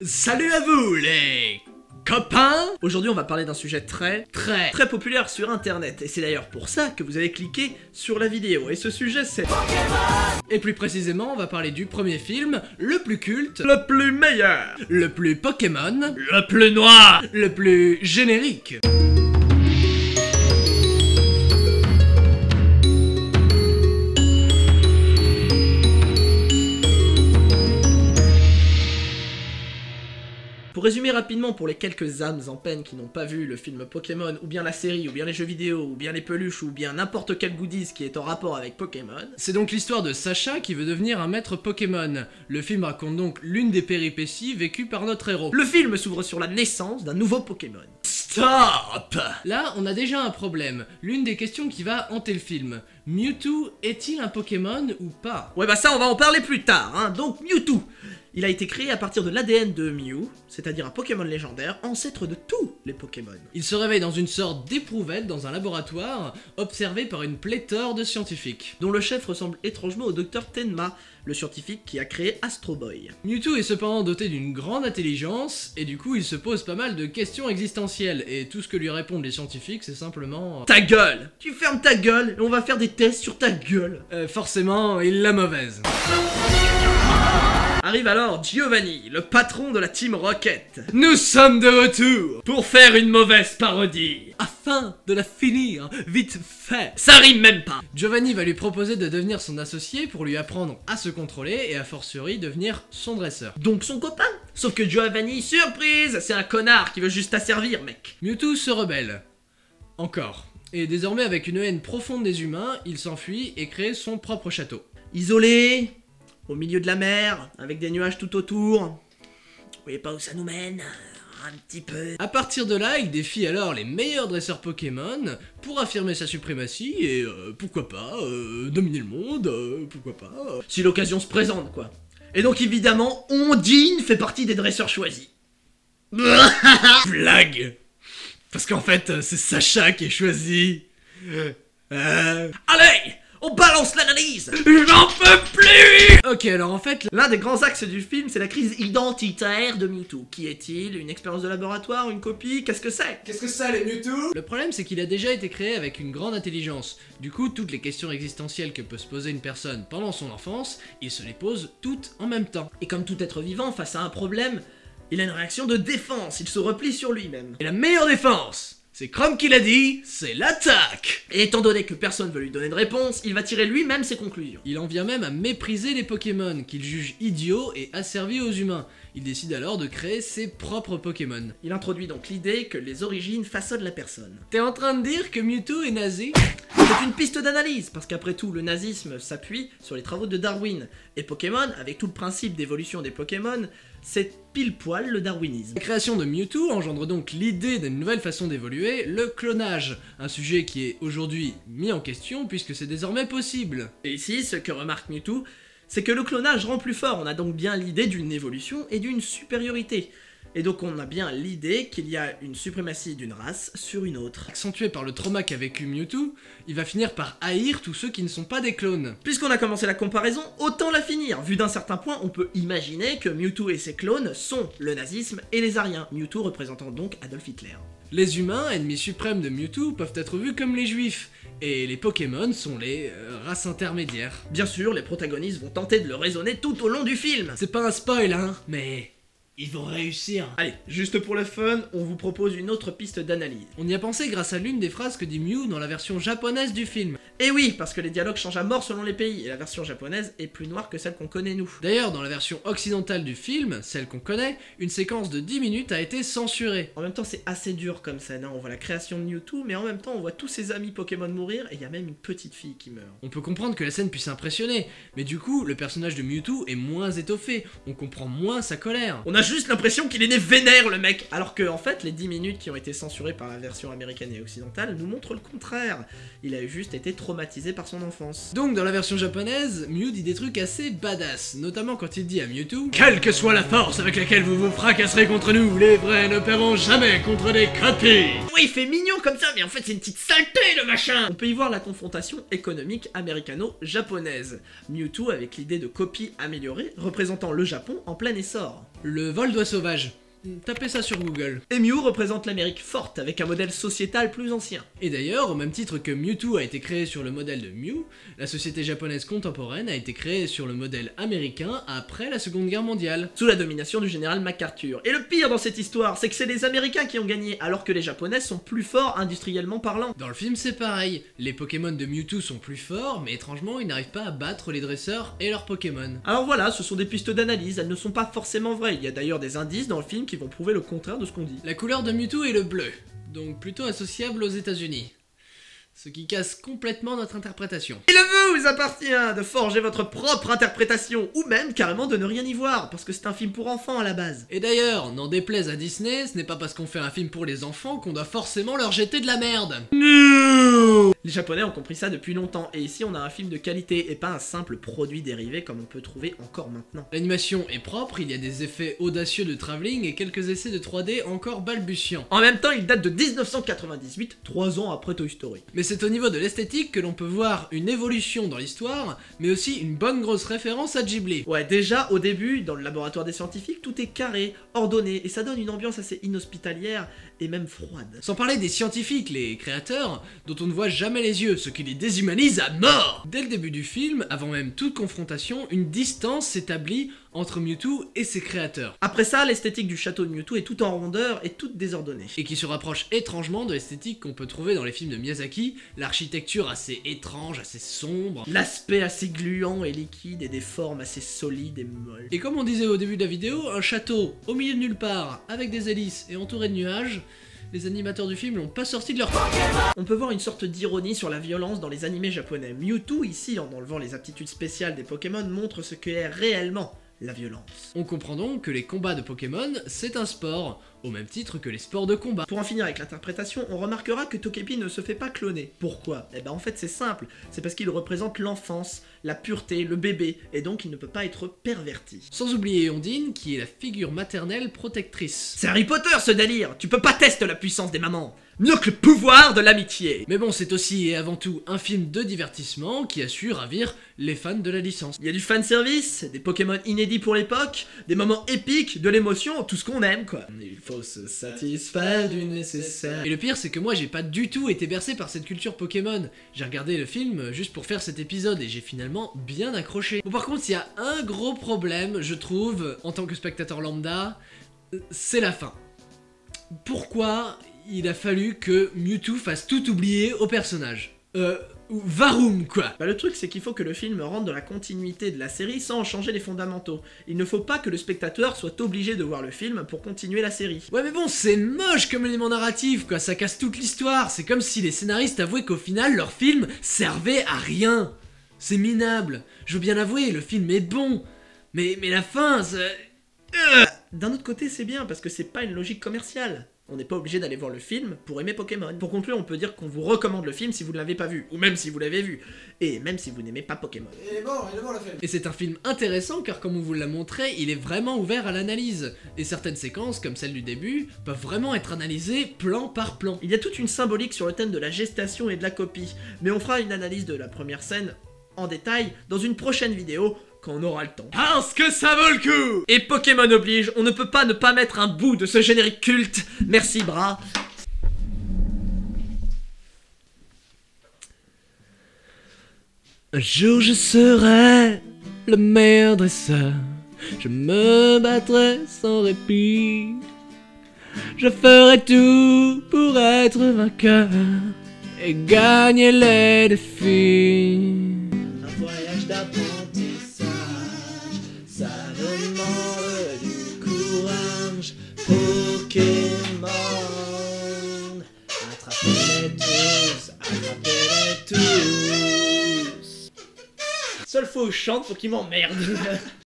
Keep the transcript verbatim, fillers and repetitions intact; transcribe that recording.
Salut à vous les copains! Aujourd'hui on va parler d'un sujet très très très populaire sur internet et c'est d'ailleurs pour ça que vous avez cliqué sur la vidéo et ce sujet c'est Pokémon! Et plus précisément on va parler du premier film, le plus culte, le plus meilleur, le plus Pokémon, le plus noir, le plus générique. Pour résumer rapidement pour les quelques âmes en peine qui n'ont pas vu le film Pokémon, ou bien la série, ou bien les jeux vidéo, ou bien les peluches, ou bien n'importe quel goodies qui est en rapport avec Pokémon, c'est donc l'histoire de Sacha qui veut devenir un maître Pokémon. Le film raconte donc l'une des péripéties vécues par notre héros. Le film s'ouvre sur la naissance d'un nouveau Pokémon. Stop! Là, on a déjà un problème. L'une des questions qui va hanter le film. Mewtwo est-il un Pokémon ou pas? Ouais bah ça on va en parler plus tard, hein. Donc Mewtwo, il a été créé à partir de l'A D N de Mew, c'est-à-dire un Pokémon légendaire, ancêtre de tous les Pokémon. Il se réveille dans une sorte d'éprouvette dans un laboratoire, observé par une pléthore de scientifiques, dont le chef ressemble étrangement au docteur Tenma, le scientifique qui a créé Astro Boy. Mewtwo est cependant doté d'une grande intelligence, et du coup il se pose pas mal de questions existentielles, et tout ce que lui répondent les scientifiques c'est simplement... Ta gueule! Tu fermes ta gueule, et on va faire des tests sur ta gueule! Euh, forcément, il l'a mauvaise. Arrive alors Giovanni, le patron de la Team Rocket. Nous sommes de retour pour faire une mauvaise parodie, afin de la finir vite fait. Ça rime même pas. Giovanni va lui proposer de devenir son associé pour lui apprendre à se contrôler et a fortiori devenir son dresseur. Donc son copain. Sauf que Giovanni, surprise, c'est un connard qui veut juste t'asservir, mec. Mewtwo se rebelle. Encore. Et désormais avec une haine profonde des humains, il s'enfuit et crée son propre château. Isolé, au milieu de la mer, avec des nuages tout autour. Vous voyez pas où ça nous mène? Un petit peu. À partir de là, il défie alors les meilleurs dresseurs Pokémon pour affirmer sa suprématie et euh, pourquoi pas euh, dominer le monde, euh, pourquoi pas, euh, si l'occasion se présente quoi. Et donc évidemment, Ondine fait partie des dresseurs choisis. Blague. Parce qu'en fait, c'est Sacha qui est choisi. Euh... Allez! On balance l'analyse! J'en peux plus! Ok, alors en fait, l'un des grands axes du film, c'est la crise identitaire de Mewtwo. Qui est-il? Une expérience de laboratoire? Une copie? Qu'est-ce que c'est? Qu'est-ce que c'est les Mewtwo? Le problème, c'est qu'il a déjà été créé avec une grande intelligence. Du coup, toutes les questions existentielles que peut se poser une personne pendant son enfance, il se les pose toutes en même temps. Et comme tout être vivant, face à un problème, il a une réaction de défense, il se replie sur lui-même. Et la meilleure défense, c'est Chrome qui l'a dit, c'est l'attaque! Et étant donné que personne veut lui donner de réponse, il va tirer lui-même ses conclusions. Il en vient même à mépriser les Pokémon, qu'il juge idiots et asservis aux humains. Il décide alors de créer ses propres Pokémon. Il introduit donc l'idée que les origines façonnent la personne. T'es en train de dire que Mewtwo est nazi? C'est une piste d'analyse, parce qu'après tout, le nazisme s'appuie sur les travaux de Darwin. Et Pokémon, avec tout le principe d'évolution des Pokémon, c'est pile poil le darwinisme. La création de Mewtwo engendre donc l'idée d'une nouvelle façon d'évoluer, le clonage, un sujet qui est aujourd'hui mis en question puisque c'est désormais possible. Et ici, ce que remarque Mewtwo, c'est que le clonage rend plus fort, on a donc bien l'idée d'une évolution et d'une supériorité. Et donc on a bien l'idée qu'il y a une suprématie d'une race sur une autre. Accentué par le trauma qu'a vécu Mewtwo, il va finir par haïr tous ceux qui ne sont pas des clones. Puisqu'on a commencé la comparaison, autant la finir. Vu d'un certain point, on peut imaginer que Mewtwo et ses clones sont le nazisme et les Aryens, Mewtwo représentant donc Adolf Hitler. Les humains, ennemis suprêmes de Mewtwo, peuvent être vus comme les juifs, et les Pokémon sont les euh, races intermédiaires. Bien sûr, les protagonistes vont tenter de le raisonner tout au long du film. C'est pas un spoil, hein, mais... ils vont réussir. Allez, juste pour le fun, on vous propose une autre piste d'analyse. On y a pensé grâce à l'une des phrases que dit Mew dans la version japonaise du film. Et oui, parce que les dialogues changent à mort selon les pays, et la version japonaise est plus noire que celle qu'on connaît nous. D'ailleurs, dans la version occidentale du film, celle qu'on connaît, une séquence de dix minutes a été censurée. En même temps, c'est assez dur comme scène, hein. On voit la création de Mewtwo, mais en même temps, on voit tous ses amis Pokémon mourir, et il y a même une petite fille qui meurt. On peut comprendre que la scène puisse impressionner, mais du coup, le personnage de Mewtwo est moins étoffé, on comprend moins sa colère. On a juste l'impression qu'il est né vénère le mec. Alors que en fait les dix minutes qui ont été censurées par la version américaine et occidentale nous montrent le contraire. Il a juste été trop traumatisé par son enfance. Donc dans la version japonaise, Mew dit des trucs assez badass, notamment quand il dit à Mewtwo « Quelle que soit la force avec laquelle vous vous fracasserez contre nous, les vrais ne paieront jamais contre des copies !» Oui, il fait mignon comme ça, mais en fait c'est une petite saleté le machin. On peut y voir la confrontation économique américano-japonaise. Mewtwo avec l'idée de copie améliorée, représentant le Japon en plein essor. Le vol d'oies sauvages. Tapez ça sur Google. Et Mew représente l'Amérique forte, avec un modèle sociétal plus ancien. Et d'ailleurs, au même titre que Mewtwo a été créé sur le modèle de Mew, la société japonaise contemporaine a été créée sur le modèle américain après la Seconde Guerre mondiale. Sous la domination du général MacArthur. Et le pire dans cette histoire, c'est que c'est les Américains qui ont gagné, alors que les Japonais sont plus forts industriellement parlant. Dans le film, c'est pareil. Les Pokémon de Mewtwo sont plus forts, mais étrangement, ils n'arrivent pas à battre les dresseurs et leurs Pokémon. Alors voilà, ce sont des pistes d'analyse, elles ne sont pas forcément vraies. Il y a d'ailleurs des indices dans le film qui vont prouver le contraire de ce qu'on dit. La couleur de Mewtwo est le bleu, donc plutôt associable aux États-Unis. Ce qui casse complètement notre interprétation. Il vous appartient de forger votre propre interprétation, ou même carrément de ne rien y voir, parce que c'est un film pour enfants à la base. Et d'ailleurs, n'en déplaise à Disney, ce n'est pas parce qu'on fait un film pour les enfants qu'on doit forcément leur jeter de la merde. No. Les Japonais ont compris ça depuis longtemps, et ici on a un film de qualité, et pas un simple produit dérivé comme on peut trouver encore maintenant. L'animation est propre, il y a des effets audacieux de travelling et quelques essais de trois D encore balbutiants. En même temps, il date de mille neuf cent quatre-vingt-dix-huit, trois ans après Toy Story. Mais c'est au niveau de l'esthétique que l'on peut voir une évolution dans l'histoire, mais aussi une bonne grosse référence à Ghibli. Ouais, déjà, au début, dans le laboratoire des scientifiques, tout est carré, ordonné, et ça donne une ambiance assez inhospitalière et même froide. Sans parler des scientifiques, les créateurs, dont on ne voit jamais les yeux, ce qui les déshumanise à mort. Dès le début du film, avant même toute confrontation, une distance s'établit entre Mewtwo et ses créateurs. Après ça, l'esthétique du château de Mewtwo est tout en rondeur et toute désordonnée. Et qui se rapproche étrangement de l'esthétique qu'on peut trouver dans les films de Miyazaki, l'architecture assez étrange, assez sombre, l'aspect assez gluant et liquide et des formes assez solides et molles. Et comme on disait au début de la vidéo, un château au milieu de nulle part, avec des hélices et entouré de nuages, les animateurs du film l'ont pas sorti de leur Pokémon. On peut voir une sorte d'ironie sur la violence dans les animés japonais. Mewtwo, ici, en enlevant les aptitudes spéciales des Pokémon, montre ce qu'est réellement la violence. On comprend donc que les combats de Pokémon, c'est un sport, au même titre que les sports de combat. Pour en finir avec l'interprétation, on remarquera que Togepi ne se fait pas cloner. Pourquoi? Eh ben en fait c'est simple, c'est parce qu'il représente l'enfance, la pureté, le bébé, et donc il ne peut pas être perverti. Sans oublier Ondine, qui est la figure maternelle protectrice. C'est Harry Potter ce délire. Tu peux pas tester la puissance des mamans. Mieux que le pouvoir de l'amitié. Mais bon, c'est aussi et avant tout un film de divertissement qui a su ravir les fans de la licence. Il y a du fanservice, des Pokémon inédits pour l'époque, des moments épiques, de l'émotion, tout ce qu'on aime quoi. Il faut se satisfaire du nécessaire. Et le pire, c'est que moi j'ai pas du tout été bercé par cette culture Pokémon. J'ai regardé le film juste pour faire cet épisode et j'ai finalement bien accroché. Bon, par contre, il y a un gros problème, je trouve, en tant que spectateur lambda, c'est la fin. Pourquoi il a fallu que Mewtwo fasse tout oublier au personnage? Euh... Varum quoi. Bah le truc c'est qu'il faut que le film rentre dans la continuité de la série sans en changer les fondamentaux. Il ne faut pas que le spectateur soit obligé de voir le film pour continuer la série. Ouais mais bon, c'est moche comme élément narratif quoi, ça casse toute l'histoire. C'est comme si les scénaristes avouaient qu'au final leur film servait à rien. C'est minable. Je veux bien l'avouer, le film est bon. Mais, mais la fin, c'est... Euh D'un autre côté c'est bien parce que c'est pas une logique commerciale. On n'est pas obligé d'aller voir le film pour aimer Pokémon. Pour conclure, on peut dire qu'on vous recommande le film si vous ne l'avez pas vu, ou même si vous l'avez vu, et même si vous n'aimez pas Pokémon. Il est bon, il est bon le film. Et c'est un film intéressant car comme on vous l'a montré, il est vraiment ouvert à l'analyse. Et certaines séquences, comme celle du début, peuvent vraiment être analysées plan par plan. Il y a toute une symbolique sur le thème de la gestation et de la copie, mais on fera une analyse de la première scène en détail dans une prochaine vidéo, quand on aura le temps. Parce que ça vaut le coup! Et Pokémon oblige, on ne peut pas ne pas mettre un bout de ce générique culte. Merci, Bras. Un jour je serai le meilleur dresseur. Je me battrai sans répit. Je ferai tout pour être vainqueur et gagner les défis. Un voyage d'apprentissage, ça demande du courage. Pokémon, attrapez-les tous, attrapez-les tous. Seule fois où je chante, faut qu'il m'emmerde.